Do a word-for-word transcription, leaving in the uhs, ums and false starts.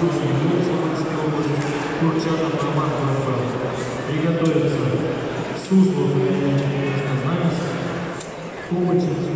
Самарской области, Курчатов Роман Курчатов. Приготовиться Суслов и Краснознаменск, Кубачев